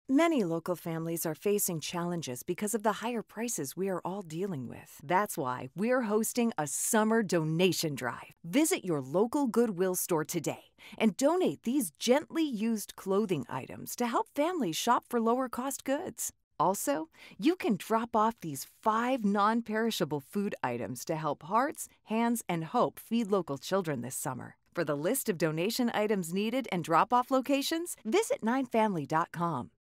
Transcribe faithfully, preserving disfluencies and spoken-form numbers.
Many local families are facing challenges because of the higher prices we are all dealing with. That's why we're hosting a summer donation drive. Visit your local Goodwill store today and donate these gently used clothing items to help families shop for lower cost goods. Also, you can drop off these five non-perishable food items to help Hearts, Hands, and Hope feed local children this summer. For the list of donation items needed and drop-off locations, visit nine family dot com.